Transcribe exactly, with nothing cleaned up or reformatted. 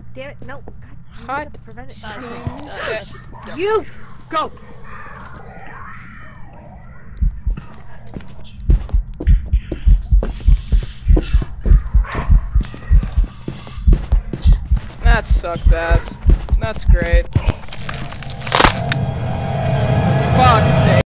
Damn it, no. God, Hot. prevent it. Uh, Shit. You go. That sucks ass. That's great. Fuck's sake.